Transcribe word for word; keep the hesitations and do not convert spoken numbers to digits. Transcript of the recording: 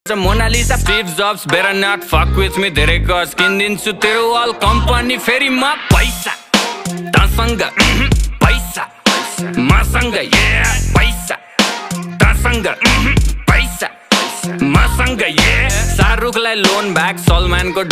Mona Lisa, Steve Jobs, better not fuck with me. धेरै गज किनिदिन्छु तेरो अल कम्पनी फेरि म पैसा तसँग पैसा मसँग ये पैसा तसँग पैसा मसँग ये शाहरुखलाई लोन ब्याग सलमानको